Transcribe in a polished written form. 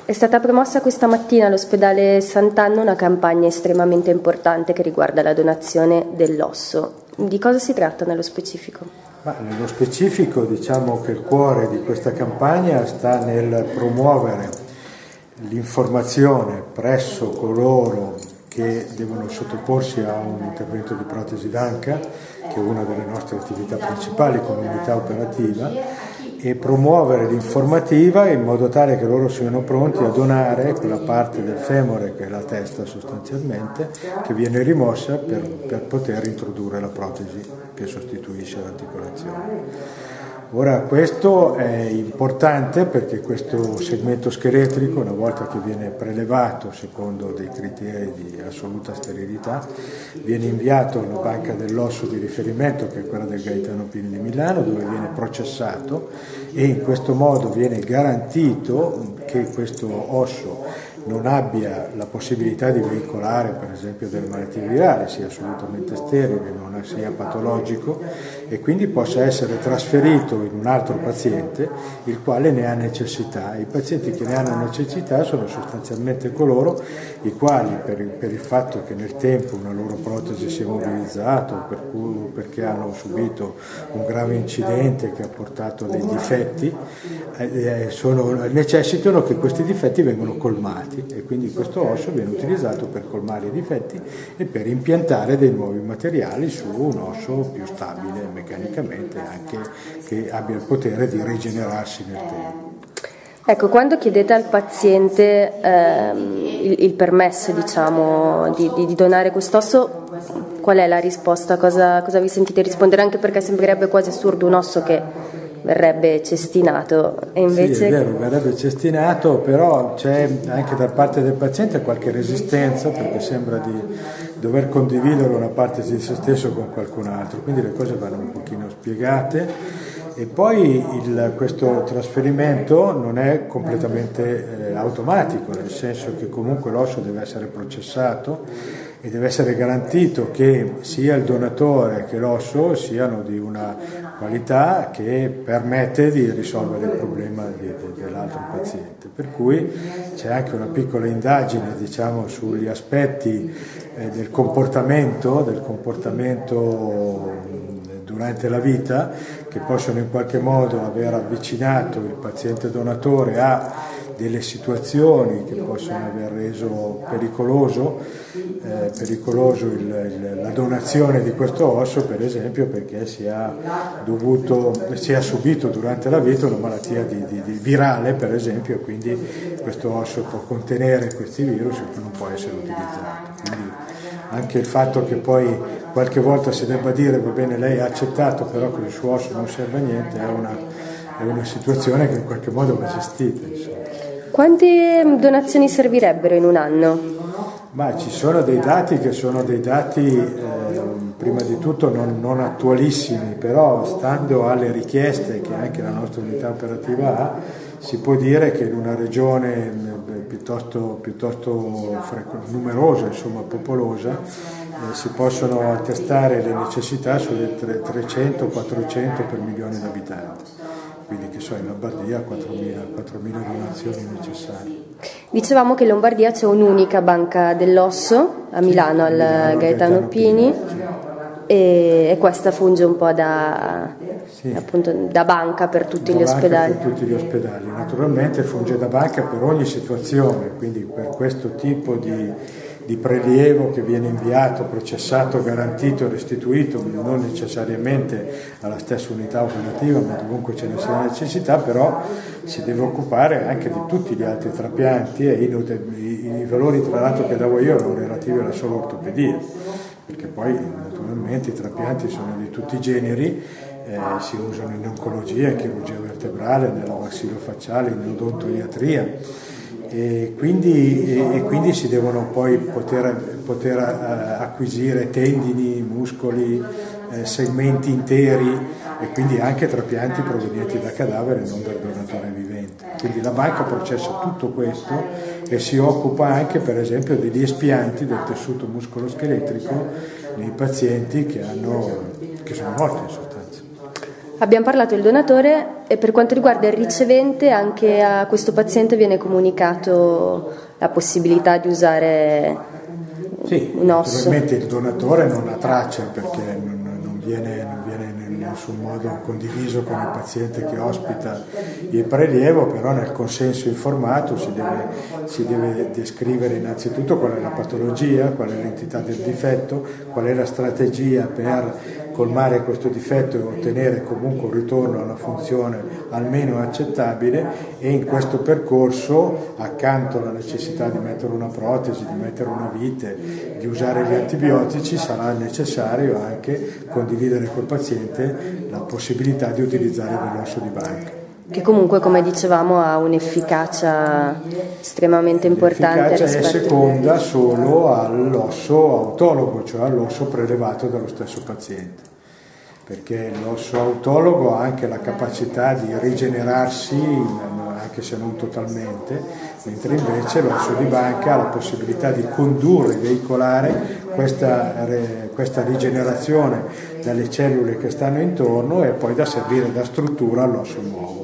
È stata promossa questa mattina all'ospedale Sant'Anna una campagna estremamente importante che riguarda la donazione dell'osso. Di cosa si tratta nello specifico? Nello specifico diciamo che il cuore di questa campagna sta nel promuovere l'informazione presso coloro che devono sottoporsi a un intervento di protesi d'anca, che è una delle nostre attività principali come unità operativa, e promuovere l'informativa in modo tale che loro siano pronti a donare quella parte del femore, che è la testa sostanzialmente, che viene rimossa per poter introdurre la protesi che sostituisce l'articolazione. Ora questo è importante perché questo segmento scheletrico, una volta che viene prelevato secondo dei criteri di assoluta sterilità, viene inviato alla banca dell'osso di riferimento, che è quella del Gaetano Pini di Milano, dove viene processato, e in questo modo viene garantito che questo osso non abbia la possibilità di veicolare per esempio delle malattie virali, sia assolutamente sterile, non sia patologico, e quindi possa essere trasferito in un altro paziente il quale ne ha necessità. I pazienti che ne hanno necessità sono sostanzialmente coloro i quali per il fatto che nel tempo una loro protesi si è mobilizzata o perché hanno subito un grave incidente che ha portato a dei difetti, necessitano che questi difetti vengano colmati, e quindi questo osso viene utilizzato per colmare i difetti e per impiantare dei nuovi materiali su un osso più stabile meccanicamente, anche che abbia il potere di rigenerarsi nel tempo. Ecco, quando chiedete al paziente il permesso, diciamo, di donare quest'osso, qual è la risposta? Cosa vi sentite rispondere? Anche perché sembrerebbe quasi assurdo un osso che verrebbe cestinato, e invece... Sì, è vero, verrebbe cestinato, però c'è anche da parte del paziente qualche resistenza, perché sembra di dover condividere una parte di se stesso con qualcun altro, quindi le cose vanno un pochino spiegate. E poi questo trasferimento non è completamente automatico, nel senso che comunque l'osso deve essere processato e deve essere garantito che sia il donatore che l'osso siano di una qualità che permette di risolvere il problema dell'altro paziente. Per cui c'è anche una piccola indagine, diciamo, sugli aspetti del comportamento durante la vita, che possono in qualche modo aver avvicinato il paziente donatore a delle situazioni che possono aver reso pericoloso la donazione di questo osso, per esempio perché si ha subito durante la vita una malattia di virale, per esempio, e quindi questo osso può contenere questi virus e non può essere utilizzato. Quindi anche il fatto che poi qualche volta si debba dire va bene, lei ha accettato, però con il suo osso non serve a niente, è una situazione che in qualche modo va gestita, insomma. Quante donazioni servirebbero in un anno? Ci sono dei dati che sono dei dati prima di tutto non attualissimi, però stando alle richieste che anche la nostra unità operativa ha, si può dire che in una regione piuttosto numerosa, insomma popolosa, si possono attestare le necessità sulle 300-400 per milione di abitanti. Quindi che so, in Lombardia 4.000 donazioni necessarie. Dicevamo che in Lombardia c'è un'unica banca dell'osso a Milano, al Gaetano Pini, e questa funge un po' appunto, da banca per tutti gli ospedali. Per tutti gli ospedali, naturalmente funge da banca per ogni situazione, quindi per questo tipo di prelievo che viene inviato, processato, garantito e restituito, non necessariamente alla stessa unità operativa, ma dovunque ce ne sia necessità, però si deve occupare anche di tutti gli altri trapianti, e i valori tra l'altro che davo io erano relativi alla sola ortopedia, perché poi naturalmente i trapianti sono di tutti i generi, si usano in oncologia, in chirurgia vertebrale, nella maxillofacciale, in odontoiatria. E quindi si devono poi poter acquisire tendini, muscoli, segmenti interi, e quindi anche trapianti provenienti da cadavere, non dal donatore vivente. Quindi la banca processa tutto questo e si occupa anche per esempio degli espianti del tessuto muscoloscheletrico nei pazienti che sono morti in sostanza. Abbiamo parlato del donatore e per quanto riguarda il ricevente, anche a questo paziente viene comunicato la possibilità di usare un osso. Naturalmente il donatore non ha traccia perché non viene in nessun modo condiviso con il paziente che ospita il prelievo, però nel consenso informato si deve descrivere innanzitutto qual è la patologia, qual è l'entità del difetto, qual è la strategia per colmare questo difetto e ottenere comunque un ritorno alla funzione almeno accettabile, e in questo percorso, accanto alla necessità di mettere una protesi, di mettere una vite, di usare gli antibiotici, sarà necessario anche condividere col paziente la possibilità di utilizzare dell'osso di banca. Che comunque, come dicevamo, ha un'efficacia estremamente importante. L'efficacia è seconda solo all'osso autologo, cioè all'osso prelevato dallo stesso paziente, perché l'osso autologo ha anche la capacità di rigenerarsi, anche se non totalmente, mentre invece l'osso di banca ha la possibilità di condurre, veicolare questa rigenerazione dalle cellule che stanno intorno e poi da servire da struttura all'osso nuovo.